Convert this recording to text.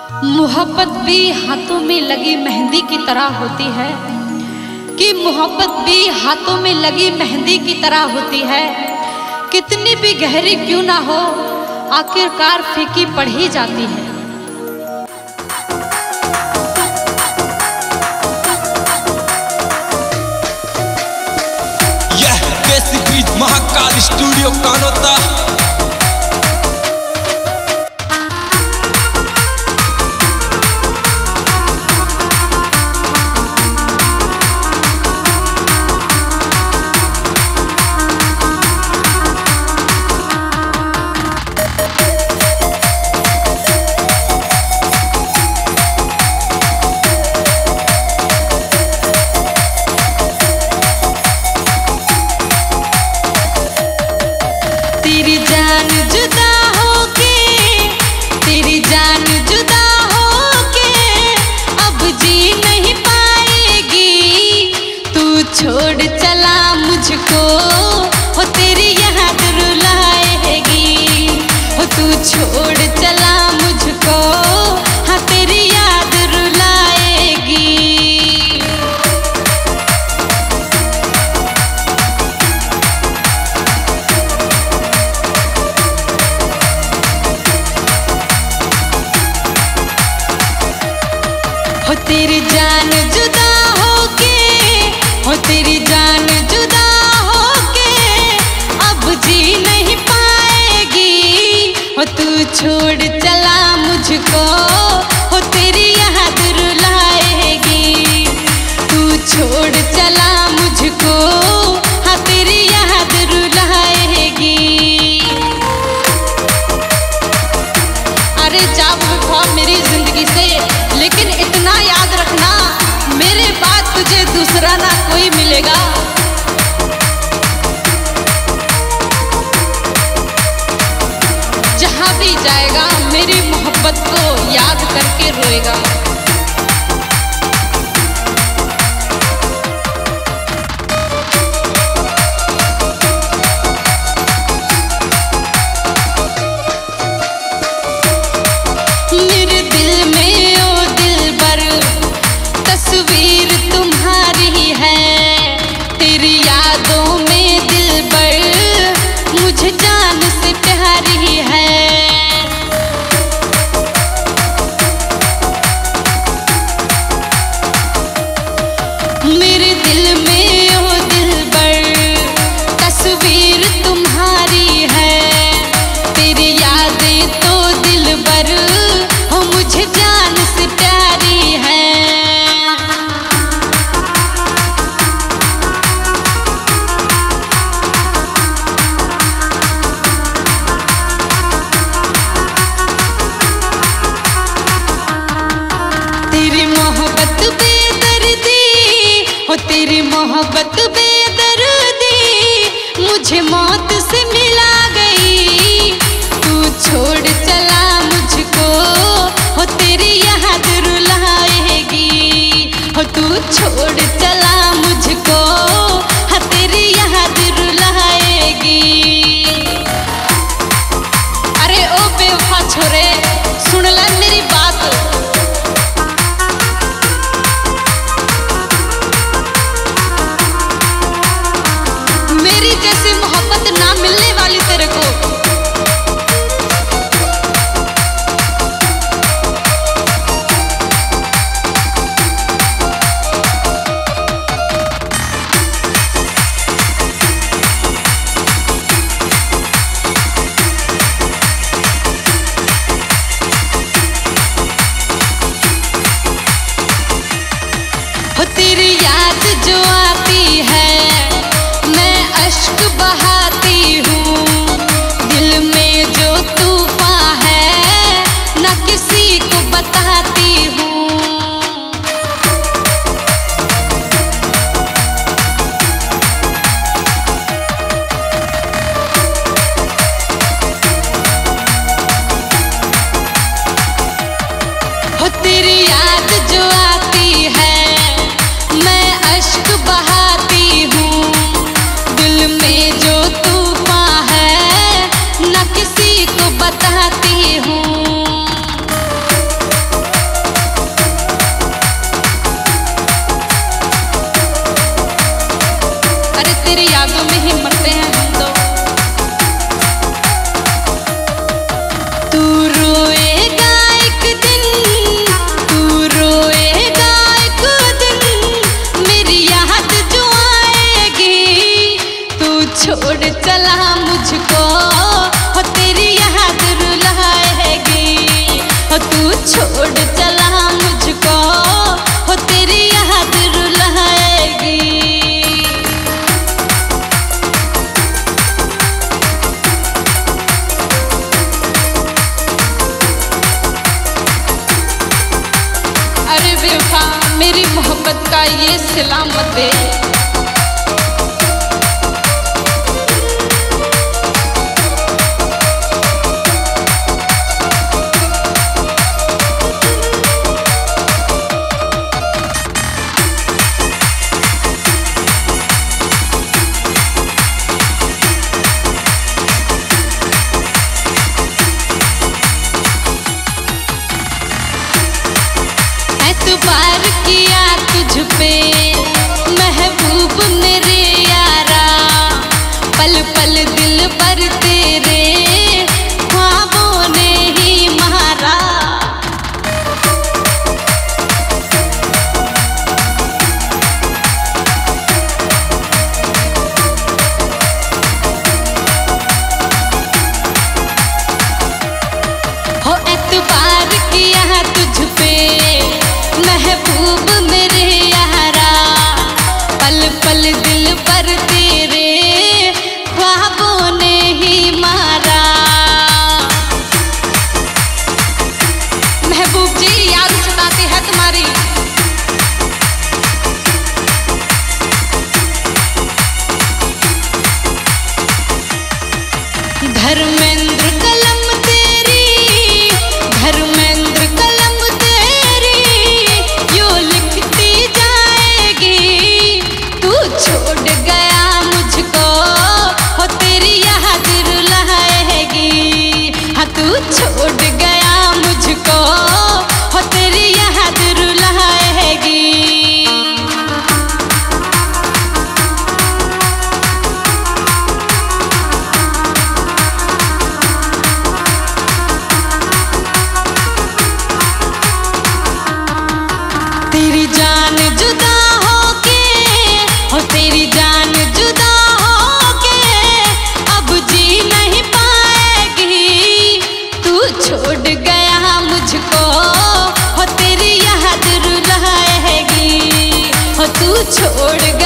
मोहब्बत भी हाथों में लगी मेहंदी की तरह होती है कि मोहब्बत भी हाथों में लगी मेहंदी की तरह होती है। कितनी भी गहरी क्यों ना हो, आखिरकार फीकी पड़ ही जाती है। यह basic beat Mahakal studio Kanota. तेरी जान जुदा होके अब जी नहीं पाएगी। तू छोड़ चला मुझको, हो तेरी याद रुलाएगी। हो तू छोड़ चला मुझको, हाँ तेरी याद रुलाएगी। हो तेरी जान जुदा होके, हो तेरी जान जुदा होके अब जी नहीं पाएगी। हो तू छोड़ चला मुझको, हो तेरी याद रुलाएगी। तू छोड़ चला मुझको, हाँ तेरी याद रुलाएगी। अरे जा वफा मेरी जिंदगी से, लेकिन इतना याद रखना मेरे बाद तुझे दूसरा ना कोई मिलेगा। जहां भी जाएगा मेरी मोहब्बत को याद करके रोएगा। मेरे दिल में ओ दिलबर तस्वीर तुम्हारी है। तेरी यादों में दिलबर मुझे जान से प्यारी है। मेरे दिल में ओ दिलबर तस्वीर तुम्हारी है। तेरी यादें तो दिलबर हो मुझे जान से प्यारी है। तेरी मोहब्बत बेदर्दी, हो तेरी मोहब्बत बेदर्दी मुझे मौत से मिला गई। तू छोड़ चला मुझको, हो तेरी याद रुलाएगी। हो तू छोड़ चला मुझको, हाँ तेरी याद रुलाएगी। अरे ओ बेवफा छोरे, सुन ले मेरी बात। मेरी जैसी मोहब्बत ना मिलने वाली तेरे को। हो तेरी याद जो आती है मैं अश्क बहाती हूँ। दिल में जो तूफान है ना किसी को बताती हूँ। हो तेरी याद जो आती है मैं अश्क बहा मोहब्बत का ये सिला मत दे। एतबार किया तुझ पे महबूब मेरे यारा, पल पल दिल पर तेरे ख्वाबों ने ही मारा। हो एतबार किया तुझ पे महबूब मेरे यारा, पल पल दिल पर तेरे ख्वाबों ने ही मारा। महबूब जी याद सताती है तुम्हारी। धर्मेंद्र कलम तेरी, धर्मेंद्र कलम छोड़ गया मुझको, हो तेरी याद रुलाएगी। हाँ तू छोड़ गया मुझको, हो तेरी याद रुलाएगी। तेरी जान जुदा तेरी जान जुदा होके अब जी नहीं पाएगी। तू छोड़ गया मुझको, हो तेरी याद रुलाएगी। हो तू छोड़